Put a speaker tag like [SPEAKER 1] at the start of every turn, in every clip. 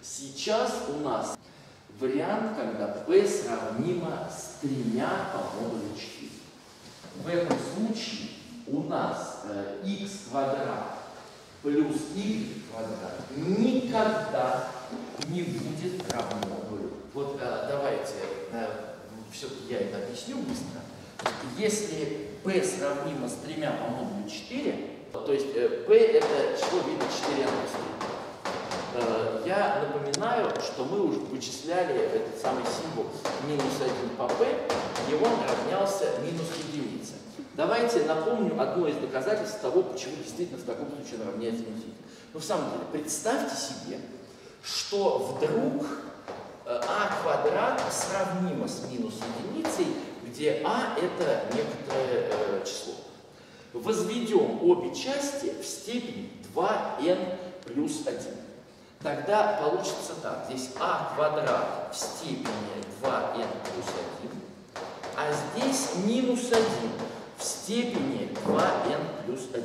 [SPEAKER 1] Сейчас у нас вариант, когда p сравнимо с 3 по модулю 4. В этом случае у нас x квадрат плюс y квадрат никогда не будет равно нулю. Вот давайте, все-таки я это объясню быстро. Если p сравнимо с 3 по модулю 4, то есть p это число вида 4 плюс 3. Я напоминаю, что мы уже вычисляли этот самый символ минус 1 по p, и он равнялся минус единице. Давайте напомню одно из доказательств того, почему действительно в таком случае он равняется минус единице. Но в самом деле, представьте себе, что вдруг а квадрат сравнимо с минус единицей, где а это некоторое число. Возведем обе части в степень 2n плюс 1. Тогда получится так. Здесь а квадрат в степени 2n плюс 1, а здесь минус 1 в степени 2n плюс 1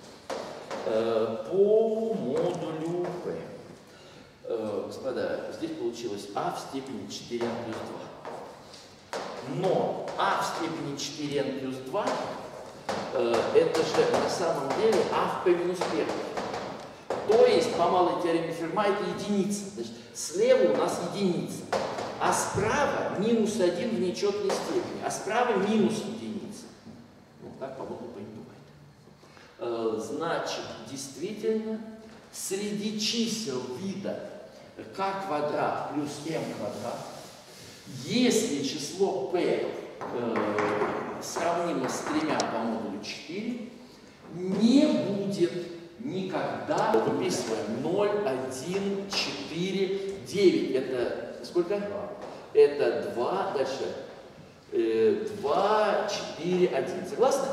[SPEAKER 1] по модулю p. Господа, здесь получилось а в степени 4n плюс 2. Но а в степени 4n плюс 2 это же на самом деле а в p минус 1. То есть по малой теореме Ферма это единица. Значит, слева у нас единица, а справа минус 1 в нечетной степени, а справа минус единица. Ну, так по модулю p не бывает. Значит, действительно, среди чисел вида k квадрат плюс m квадрат, если число p сравнимо с 3 по модулю 4, не будет никогда, выписываем 0, 1, 4, 9. Это сколько? 2. Это 2, дальше 2, 4, 1. Согласны?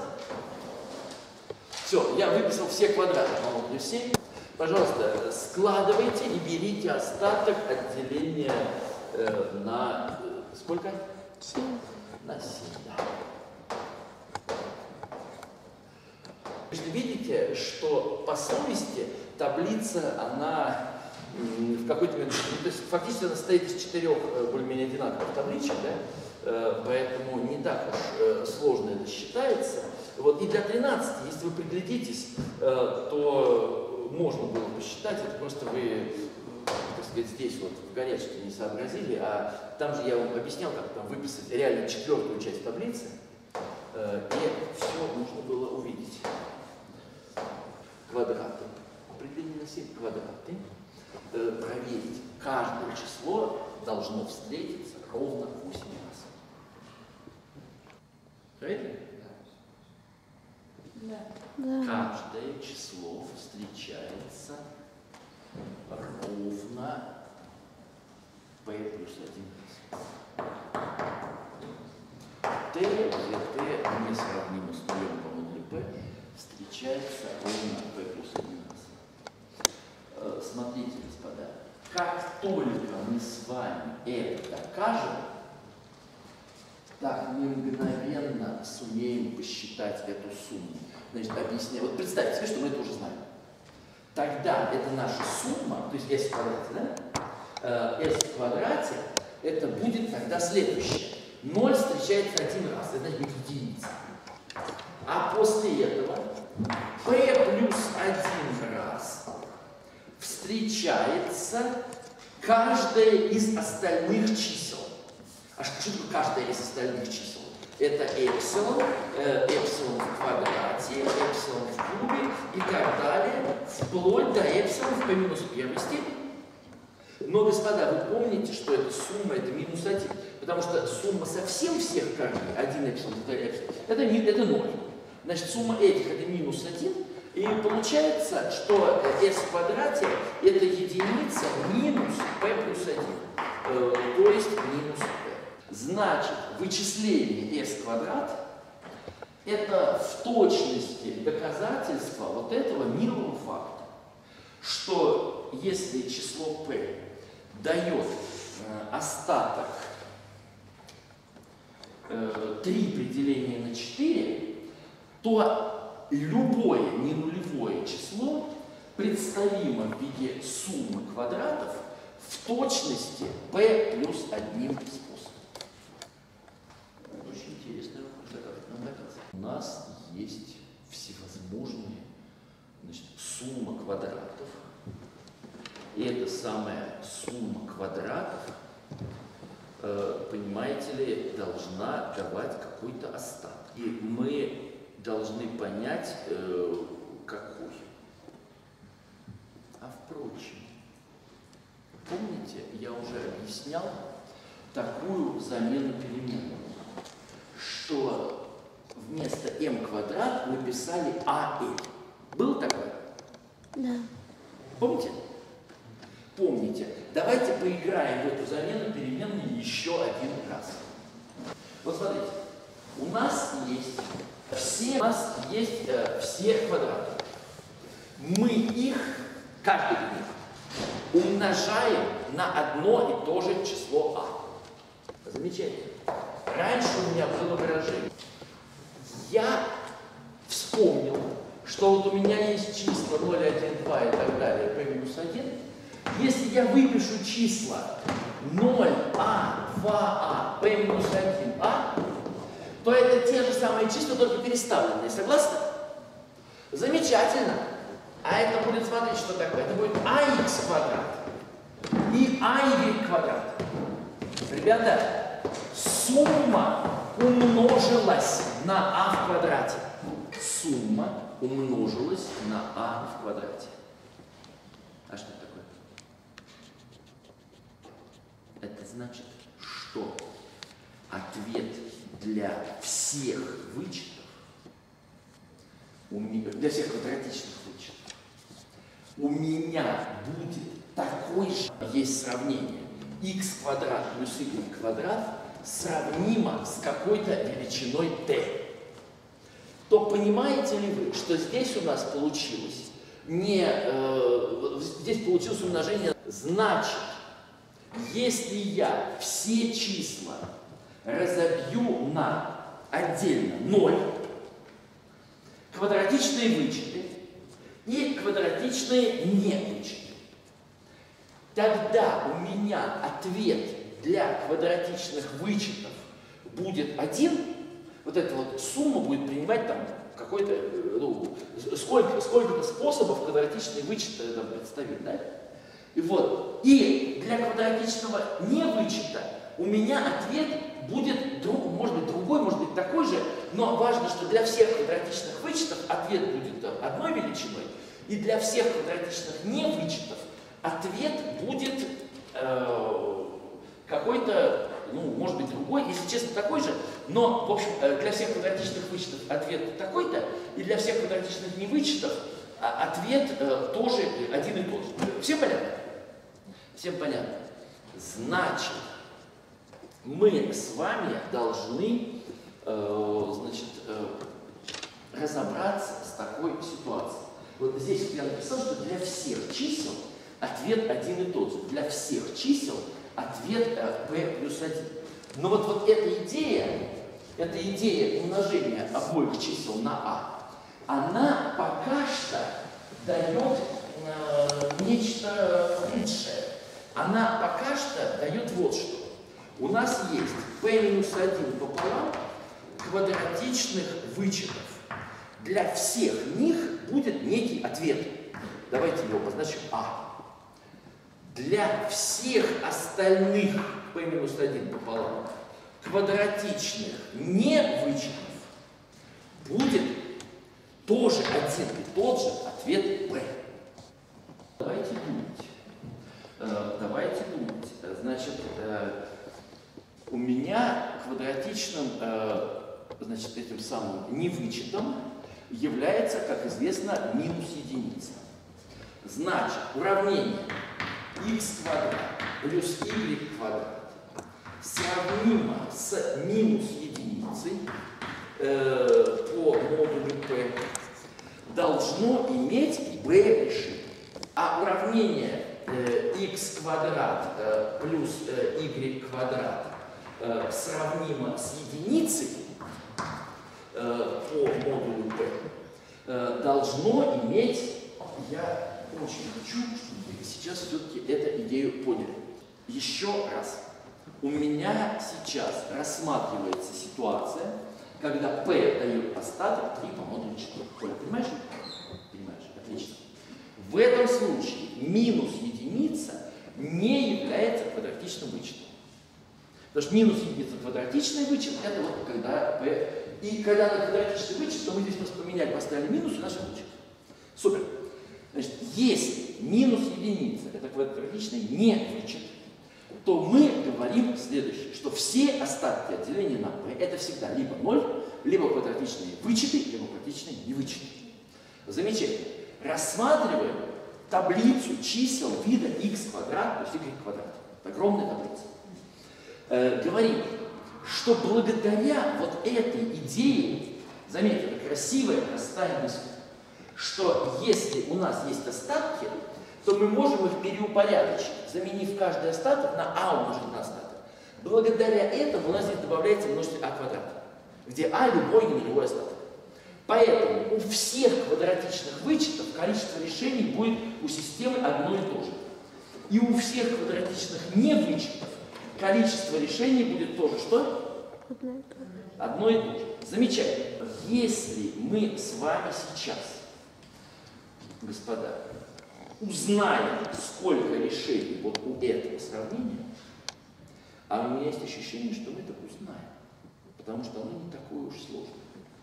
[SPEAKER 1] Все, я выписал все квадраты по модулю 7. Пожалуйста, складывайте и берите остаток отделения на сколько?
[SPEAKER 2] 7.
[SPEAKER 1] На 7, да. Вы видите, что по совести таблица, она в какой-то момент, то есть фактически она состоит из 4 более-менее одинаковых табличек, да? Поэтому не так уж сложно это считается. Вот. И для 13, если вы приглядитесь, то можно было посчитать, это просто вы, так сказать, здесь вот в горячке не сообразили, а там же я вам объяснял, как там выписать реально 4-ю часть таблицы, и все можно было увидеть. Квадраты. Определение на 7 квадраты. Проверить. Каждое число должно встретиться ровно 8 раз. Правильно?
[SPEAKER 2] Да.
[SPEAKER 1] Каждое число встречается ровно p плюс 1 раз. T, где t несравнимо с нулем по модулю p, встречается ровно p плюс 1 раз. Смотрите, господа, как только мы с вами это докажем, так мы мгновенно сумеем посчитать эту сумму. Значит, объясняю. Вот представьте себе, что мы это уже знаем. Тогда это наша сумма, то есть s в квадрате, да? S в квадрате, это будет тогда следующее. 0 встречается 1 раз, это значит будет единица. А после этого p плюс 1 раз встречается каждое из остальных чисел. А что такое каждое из остальных чисел? Это эпсилон, эпсилон в квадрате, эпсилон в кубе и так далее, вплоть до эпсилон в p минус 1 степени. Но, господа, вы помните, что эта сумма это минус 1, потому что сумма совсем всех корней, 1 эпсилон, 2 эпсилон, это 0. Значит, сумма этих это минус 1, и получается, что s в квадрате это единица минус p плюс 1, то есть минус p. Значит, вычисление s квадрат это в точности доказательство вот этого милого факта, что если число p дает остаток 3 при делении на 4, то любое ненулевое число представимо в виде суммы квадратов в в точности p плюс одним способом. Очень интересный вопрос, как это нам доказать. У нас есть всевозможные, значит, сумма квадратов. И эта самая сумма квадратов, понимаете ли, должна давать какой-то остаток. И мы должны понять, какой. А впрочем, помните, я уже объяснял такую замену переменной, что вместо m квадрат мы писали am. Был такой?
[SPEAKER 2] Да.
[SPEAKER 1] Помните? Помните. Давайте поиграем в эту замену переменной еще один раз. Вот смотрите, у нас есть все квадраты. Мы их, каждый из них, умножаем на одно и то же число а. Замечательно. Раньше у меня было выражение. Я вспомнил, что вот у меня есть числа 0, 1, 2 и так далее, p минус 1. Если я выпишу числа 0а, 2а, p минус 1а, то это те же самые числа, только переставленные. Согласны? Замечательно. А это будет, смотрите, что такое. Это будет ax квадрат и ay квадрат. Ребята, сумма умножилась на а в квадрате. Сумма умножилась на а в квадрате. А что это такое? Это значит, что ответ для всех вычетов, для всех квадратичных вычетов, у меня будет такой же. Есть сравнение. X квадрат плюс y квадрат сравнимо с какой-то величиной t. То понимаете ли вы, что здесь у нас получилось здесь получилось умножение. Значит, если я все числа разобью на отдельно 0, квадратичные вычеты и квадратичные невычеты, тогда у меня ответ для квадратичных вычетов будет 1. Вот эта вот сумма будет принимать там какой-то, сколько-то способов квадратичные вычеты представить, да? И вот, и для квадратичного невычета у меня ответ будет, может быть, другой, может быть, такой же, но важно, что для всех квадратичных вычетов ответ будет одной величиной, и для всех квадратичных невычетов ответ будет какой-то, может быть, другой, если честно, такой же, но, в общем, для всех квадратичных вычетов ответ такой-то, и для всех квадратичных невычетов ответ тоже один и тот же. Всем понятно? Всем понятно. Значит, мы с вами должны, разобраться с такой ситуацией. Вот здесь я написал, что для всех чисел ответ один и тот же. Для всех чисел ответ p плюс 1. Но вот эта идея умножения обоих чисел на а, она пока что дает нечто лучшее. Она пока что дает вот что. У нас есть p минус 1 пополам квадратичных вычетов. Для всех них будет некий ответ. Давайте его обозначим а. Для всех остальных p минус 1 пополам квадратичных невычетов будет тоже один и тот же ответ p. Давайте думать. Значит, у меня квадратичным, этим самым невычетом является, как известно, минус единица. Значит, уравнение x квадрат плюс y квадрат сравнимо с минус единицей по модулю p должно иметь b решение. А уравнение x квадрат плюс y квадрат сравнимо с единицей по модулю p должно иметь, я очень хочу, чтобы вы сейчас все-таки эту идею поняли. Еще раз. У меня сейчас рассматривается ситуация, когда P дает остаток 3 по модулю 4. Коля, понимаешь? Понимаешь, отлично. В этом случае минус единица не является квадратичным вычетом. Потому что минус единица квадратичный вычет, это вот когда P. И когда на квадратичный вычет, то мы здесь просто поменяли, поставили минус, и наш вычет. Супер. Значит, если минус единица это квадратичный не вычет, то мы говорим следующее, что все остатки от деления на p это всегда либо 0, либо квадратичные вычеты, либо квадратичные невычеты. Замечательно. Рассматриваем таблицу чисел вида x квадрат плюс y квадрат. Огромная таблица. Говорим, что благодаря вот этой идее, заметьте, красивая, простая мысль, что если у нас есть остатки, то мы можем их переупорядочить, заменив каждый остаток на а умножить на остаток. Благодаря этому у нас здесь добавляется множитель а квадрат, где а любой ненулевой остаток. Поэтому у всех квадратичных вычетов количество решений будет у системы одно и то же. И у всех квадратичных невычетов количество решений будет тоже что? Одно и то же. Замечательно. Если мы с вами сейчас, господа, узнаем, сколько решений вот у этого сравнения, а у меня есть ощущение, что мы это узнаем, потому что оно не такое уж сложное,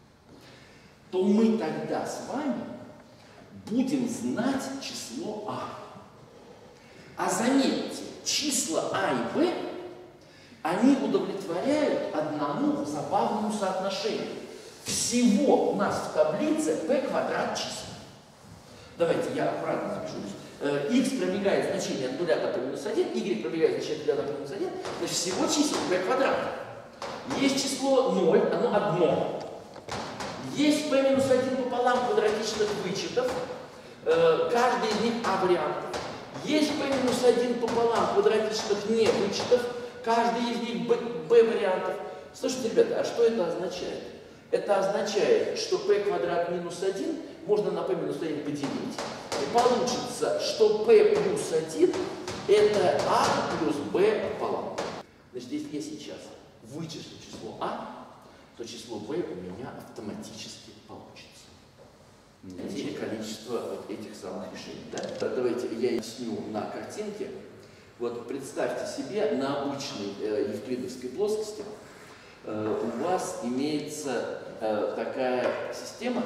[SPEAKER 1] то мы тогда с вами будем знать число А. А заметьте, числа А и Б, они удовлетворяют одному забавному соотношению. Всего у нас в таблице P квадрат чисел. Давайте я аккуратно запишу. X пробегает значение от 0 до P минус 1, Y пробегает значение от 0 до P минус 1, значит всего чисел P квадрат. Есть число 0, оно одно. Есть P минус 1 пополам квадратичных вычетов, каждый из них А вариантов. Есть P минус 1 пополам квадратичных невычетов, каждый из них B вариантов. Слушайте, ребята, а что это означает? Это означает, что P квадрат минус 1 можно на P минус 1 поделить. И получится, что P плюс 1 это А плюс B пополам. Значит, если я сейчас вычислю число А, то число B у меня автоматически получится. Или количество вот этих самых решений. Да? Давайте я объясню на картинке. Вот представьте себе, на обычной евклидовской плоскости у вас имеется такая система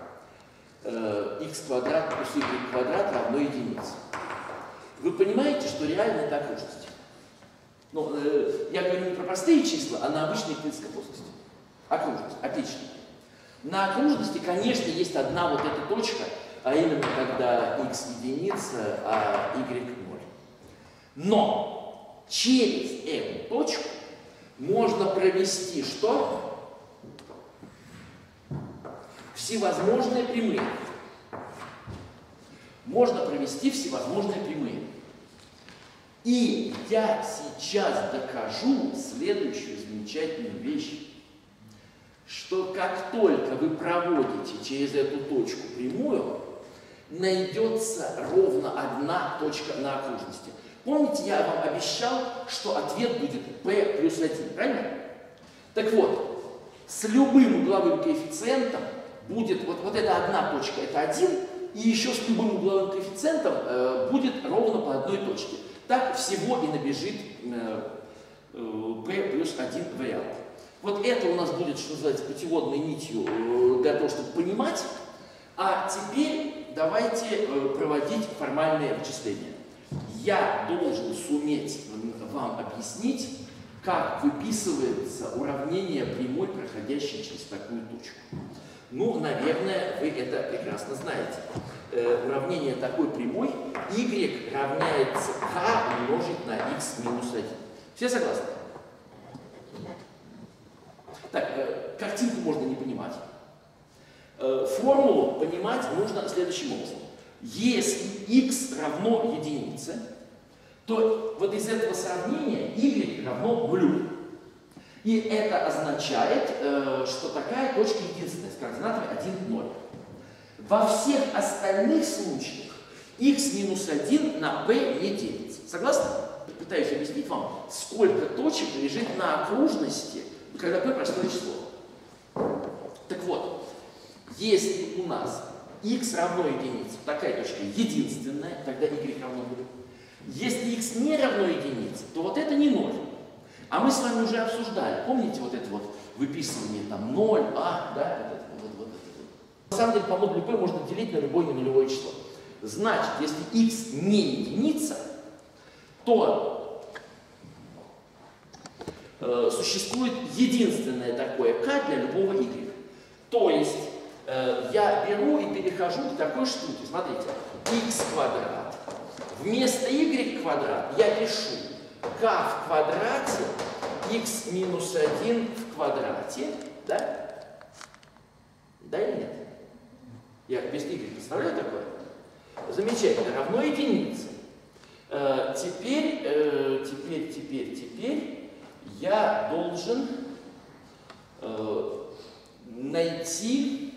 [SPEAKER 1] x квадрат плюс y квадрат равно единице. Вы понимаете, что реально это окружность? Ну, я говорю не про простые числа, а на обычной евклидовской плоскости. Окружность, отлично. На окружности, конечно, есть одна вот эта точка, а именно когда x единица, а y 0. Но через эту точку можно провести что? Всевозможные прямые. Можно провести всевозможные прямые. И я сейчас докажу следующую замечательную вещь, что как только вы проводите через эту точку прямую, найдется ровно одна точка на окружности. Помните, я вам обещал, что ответ будет P плюс 1, правильно? Так вот, с любым угловым коэффициентом будет вот эта одна точка, это 1, и еще с любым угловым коэффициентом будет ровно по одной точке. Так всего и набежит P плюс 1 вариант. Вот это у нас будет, что называется, путеводной нитью для того, чтобы понимать. А теперь давайте проводить формальные вычисления. Я должен суметь вам объяснить, как выписывается уравнение прямой, проходящей через такую точку. Ну, наверное, вы это прекрасно знаете. Уравнение такой прямой y равняется k умножить на x минус 1. Все согласны? Так, картинку можно не понимать. Формулу понимать нужно следующим образом. Если x равно единице, то вот из этого сравнения y равно нулю. И это означает, что такая точка единственная с координатами 1, 0. Во всех остальных случаях x минус 1 на p не делится. Согласны? пытаюсь объяснить вам, сколько точек лежит на окружности, когда p простое число. Так вот, если у нас x равно единице, такая точка единственная, тогда y равно 0. Если x не равно единице, то вот это не 0. А мы с вами уже обсуждали, помните вот это вот выписывание там 0, а, да, вот. На самом деле по модулю p можно делить на любое ненулевое число. Значит, если x не единица, то существует единственное такое k для любого y. То есть я беру и перехожу к такой штуке. Смотрите, x квадрат. Вместо y квадрат я пишу k в квадрате x минус 1 в квадрате. Да? Да или нет? Я без y представляю такое? Замечательно. Равно единице. Теперь я должен найти,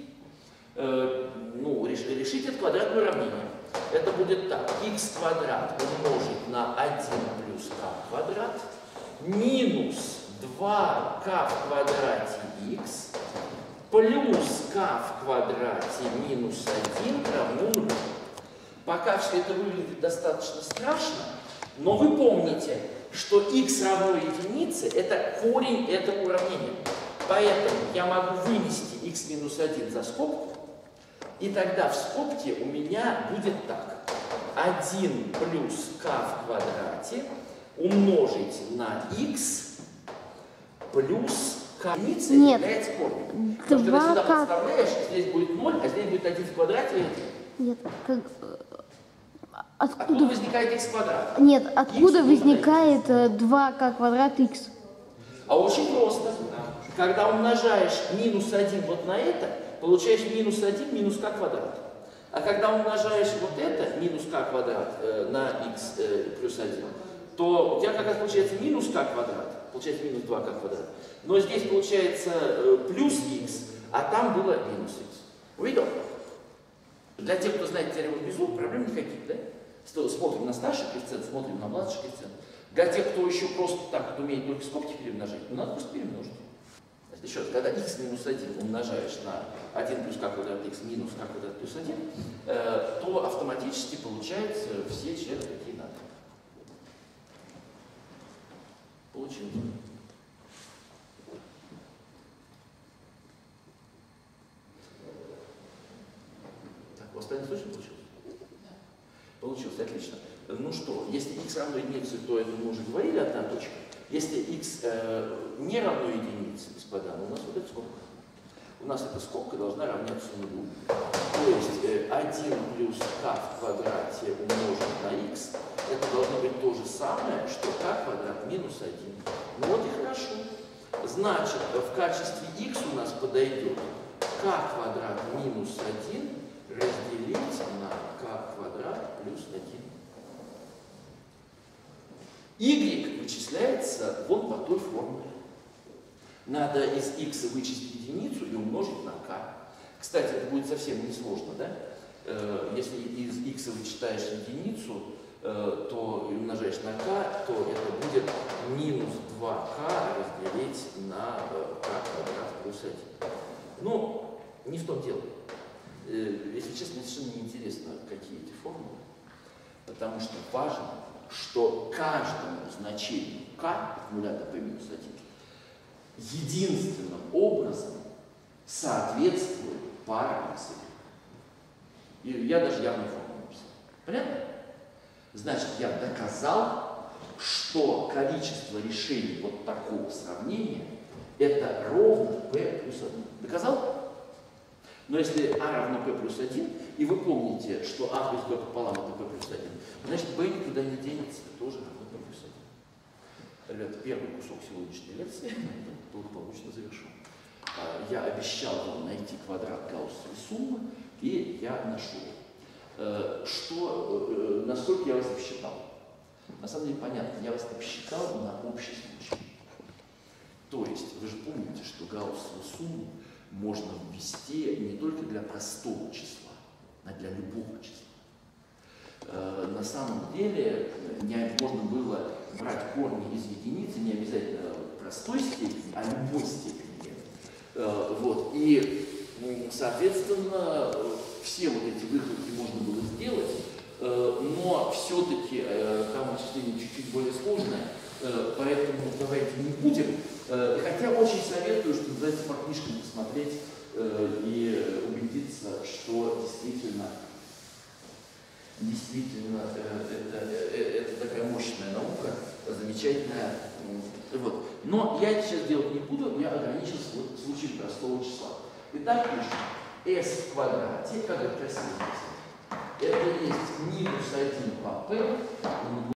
[SPEAKER 1] решить это квадратное уравнение. Это будет так. X квадрат умножить на 1 плюс k квадрат минус 2k в квадрате x плюс k в квадрате минус 1 равно 0. Пока все это выглядит достаточно страшно, но вы помните, что x равно единице – это корень этого уравнения. Поэтому я могу вынести x минус 1 за скобку, и тогда в скобке у меня будет так. 1 плюс k в квадрате умножить на x плюс k является корнем. Потому что ты сюда подставляешь, здесь будет 0, а здесь будет 1 в квадрате и 1.
[SPEAKER 2] Нет,
[SPEAKER 1] Откуда возникает x квадрат?
[SPEAKER 2] Нет, откуда возникает 2k квадрат x?
[SPEAKER 1] А очень просто. Когда умножаешь минус 1 вот на это, получаешь минус 1 минус k квадрат. А когда умножаешь вот это, минус k квадрат на x плюс 1, то у тебя как раз получается минус k квадрат, получается минус 2k квадрат. Но здесь получается плюс x, а там было минус x. Увидел? Для тех, кто знает теорему Безу, проблем никаких, да? Смотрим на старший коэффициент, смотрим на младший коэффициент. Для тех, кто еще просто так вот умеет только скобки перемножить, надо просто перемножить. Значит, еще раз, когда x минус 1 умножаешь на 1 плюс k квадрат x минус k квадрат плюс 1, то автоматически получаются все члены, какие надо. Получилось? Так, у вас остальных точно получилось? Получилось, отлично. Ну что, если x равно единице, то это мы уже говорили, одна точка. Если x не равно единице, господа, у нас вот эта скобка. У нас эта скобка должна равняться нулю. То есть 1 плюс k в квадрате умножить на x, это должно быть то же самое, что k квадрат минус 1. Ну вот и хорошо. Значит, в качестве x у нас подойдет k квадрат минус 1 разделить на k квадрат плюс 1. Y вычисляется вон по той формуле. Надо из x вычесть единицу и умножить на k. Кстати, это будет совсем несложно, да? Если из x вычитаешь единицу, то умножаешь на k, то это будет минус 2k разделить на k квадрат плюс 1. Но не в том дело. Если честно, мне совершенно неинтересно, какие эти формулы, потому что важно, что каждому значению k от 0 до p минус 1 единственным образом соответствует пара x. И я даже явную формулу написал. Понятно? Значит, я доказал, что количество решений вот такого сравнения это ровно p плюс 1. Доказал? Но если a равно p плюс 1, и вы помните, что a плюс b пополам это p плюс 1, значит b никуда не денется, это тоже равно p плюс 1. Ребята, первый кусок сегодняшней лекции благополучно завершен. Я обещал вам найти квадрат гауссовой суммы, и я нашел. Насколько я вас обсчитал? На самом деле понятно, я вас обсчитал на общий случай. То есть, вы же помните, что гауссовую сумму можно ввести не только для простого числа, а для любого числа. На самом деле можно было брать брать корни из единицы, не обязательно простой степени, а любой степени. Вот. И, соответственно, все вот эти выкладки можно было сделать, но все-таки там вычисление чуть-чуть более сложное, поэтому давайте не будем. Хотя очень советую, что называется, по книжкам посмотреть и убедиться, что действительно это такая мощная наука, замечательная. Вот. Но я это сейчас делать не буду, я ограничился вот случаем простого числа. Итак, пишем s в квадрате, как это красиво написано. Это есть минус 1 по p